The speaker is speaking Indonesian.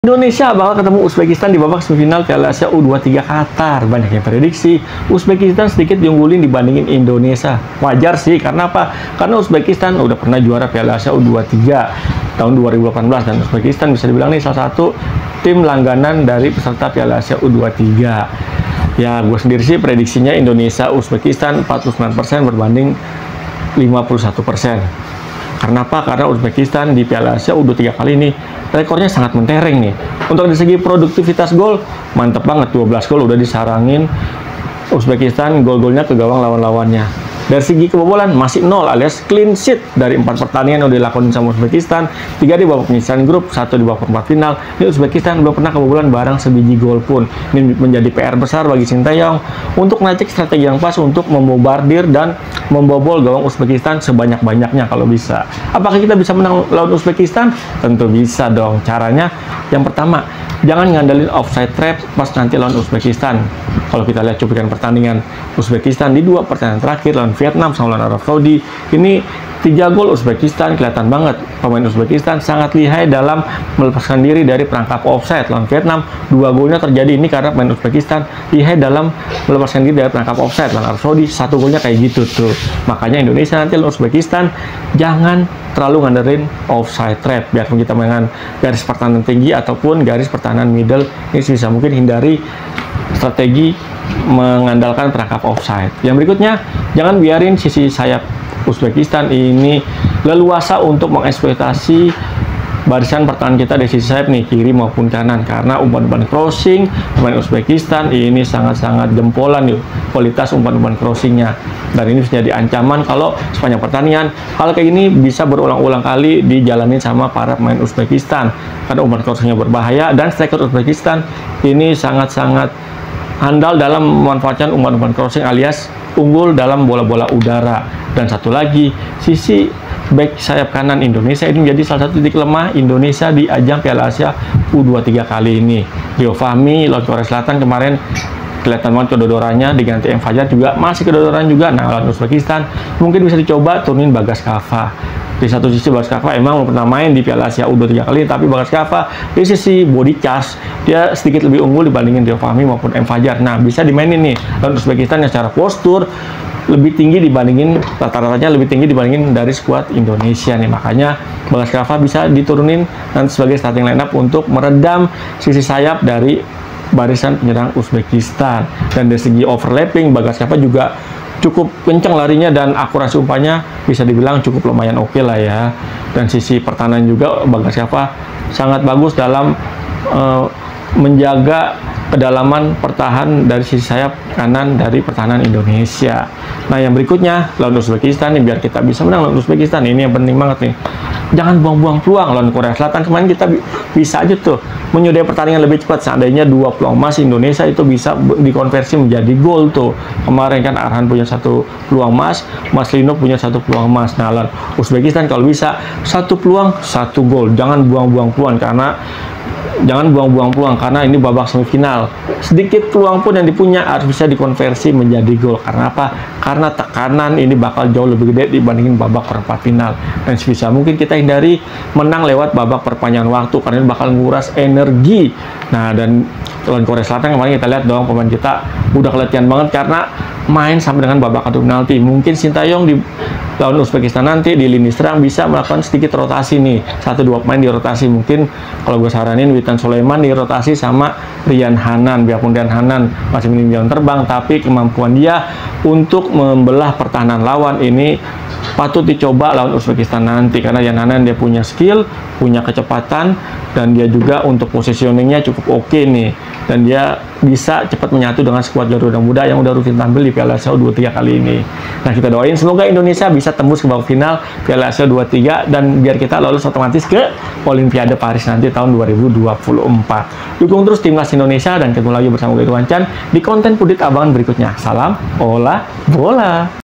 Indonesia bakal ketemu Uzbekistan di babak semifinal Piala Asia U23 Qatar. Banyak yang prediksi Uzbekistan sedikit diunggulin dibandingin Indonesia. Wajar sih, karena apa? Karena Uzbekistan udah pernah juara Piala Asia U23 tahun 2018 dan Uzbekistan bisa dibilang nih salah satu tim langganan dari peserta Piala Asia U23. Ya, gue sendiri sih prediksinya Indonesia Uzbekistan 49% berbanding 51%. Karena apa? Karena Uzbekistan di Piala Asia U23 kali ini rekornya sangat mentereng nih. Untuk dari segi produktivitas gol, mantep banget, 12 gol udah disarangin Uzbekistan, gol-golnya ke gawang lawan-lawannya. Dari segi kebobolan masih 0 alias clean sheet dari 4 pertandingan yang dilakukan sama Uzbekistan, 3 di babak penyisihan grup, 1 di babak perempat final. Ini Uzbekistan belum pernah kebobolan barang sebiji gol pun. Ini menjadi PR besar bagi Sinteyong untuk nacik strategi yang pas untuk membombardir dan membobol gawang Uzbekistan sebanyak-banyaknya kalau bisa. Apakah kita bisa menang lawan Uzbekistan? Tentu bisa dong. Caranya yang pertama, jangan ngandelin offside trap pas nanti lawan Uzbekistan. Kalau kita lihat cuplikan pertandingan Uzbekistan di 2 pertandingan terakhir lawan Vietnam sama lawan Arab Saudi, ini 3 gol Uzbekistan kelihatan banget pemain Uzbekistan sangat lihai dalam melepaskan diri dari perangkap offside. Lawan Vietnam 2 golnya terjadi ini karena pemain Uzbekistan lihai dalam melepaskan diri dari perangkap offside. Lawan Arab Saudi 1 golnya kayak gitu tuh. Makanya Indonesia nanti lawan Uzbekistan jangan terlalu ngandelin offside trap, biarpun kita mainkan garis pertahanan tinggi ataupun garis pertahanan middle, ini bisa mungkin hindari strategi mengandalkan perangkap offside. Yang berikutnya, jangan biarin sisi sayap Uzbekistan ini leluasa untuk mengeksploitasi barisan pertahanan kita dari sisi sayap nih, kiri maupun kanan, karena umpan-umpan crossing pemain Uzbekistan ini sangat-sangat jempolan yuk kualitas umpan-umpan crossingnya, dan ini bisa jadi ancaman kalau sepanjang pertandingan hal kayak ini bisa berulang-ulang kali dijalani sama para pemain Uzbekistan karena umpan crossingnya berbahaya dan striker Uzbekistan ini sangat-sangat handal dalam memanfaatkan umpan-umpan crossing alias unggul dalam bola-bola udara. Dan satu lagi, sisi back sayap kanan Indonesia ini menjadi salah satu titik lemah Indonesia di ajang Piala Asia U23 kali ini. Rio Fahmi lawan Korea Selatan kemarin kelihatan banget kedodorannya, diganti M. Fajar juga masih kedodoran juga. Nah, lawan Uzbekistan mungkin bisa dicoba turunin Bagas Kava. Di satu sisi Bagas Kava emang belum pernah main di Piala Asia U23 kali, tapi Bagas Kava di sisi body charge dia sedikit lebih unggul dibandingin Rio Fahmi maupun M. Fajar. Nah, bisa dimainin nih lawan Uzbekistan yang secara postur lebih tinggi dibandingin, rata-ratanya lebih tinggi dibandingin dari skuad Indonesia nih. Makanya Bagas Kava bisa diturunin nanti sebagai starting lineup untuk meredam sisi sayap dari barisan penyerang Uzbekistan. Dan dari segi overlapping, Bagas Kava juga cukup kencang larinya dan akurasi umpannya bisa dibilang cukup lumayan oke lah ya. Dan sisi pertahanan juga Bagas Kava sangat bagus dalam menjaga kedalaman pertahanan dari sisi sayap kanan dari pertahanan Indonesia. Nah, yang berikutnya lawan Uzbekistan nih, biar kita bisa menang lawan Uzbekistan ini yang penting banget nih. Jangan buang-buang peluang. Lawan Korea Selatan kemarin kita bisa aja tuh menyudahi pertandingan lebih cepat. Seandainya 2 peluang emas Indonesia itu bisa dikonversi menjadi gol tuh. Kemarin kan Arhan punya 1 peluang emas, Mas Lino punya 1 peluang emas. Nah, lawan Uzbekistan kalau bisa 1 peluang 1 gol. Jangan buang-buang peluang karena ini babak semifinal. Sedikit peluang pun yang dipunya harus bisa dikonversi menjadi gol. Karena apa? Karena tekanan ini bakal jauh lebih gede dibandingin babak perempat final. Dan sebisa mungkin kita hindari menang lewat babak perpanjangan waktu karena ini bakal nguras energi. Nah, dan lawan Korea Selatan kemarin kita lihat dong pemain kita udah kelatihan banget karena main sampai dengan babak adu penalti. Mungkin Sinteyong di lawan Uzbekistan nanti di lini serang bisa melakukan sedikit rotasi nih, 1-2 pemain dirotasi. Mungkin kalau gue saranin Witan Sulaiman dirotasi sama Rian Hanan. Biarpun Rian Hanan masih minim jam terbang, tapi kemampuan dia untuk membelah pertahanan lawan ini patut dicoba lawan Uzbekistan nanti, karena Rian Hanan dia punya skill, punya kecepatan, dan dia juga untuk positioningnya cukup oke nih, dan dia bisa cepat menyatu dengan skuad Garuda Muda yang udah rutin tampil di Piala Asia U23 kali ini. Nah, kita doain semoga Indonesia bisa tembus ke babak final Piala Asia U23 dan biar kita lolos otomatis ke Olimpiade Paris nanti tahun 2024. Dukung terus timnas Indonesia dan ketemu lagi bersama gue Irwan Chan di konten Pudit Abangan berikutnya. Salam olah bola.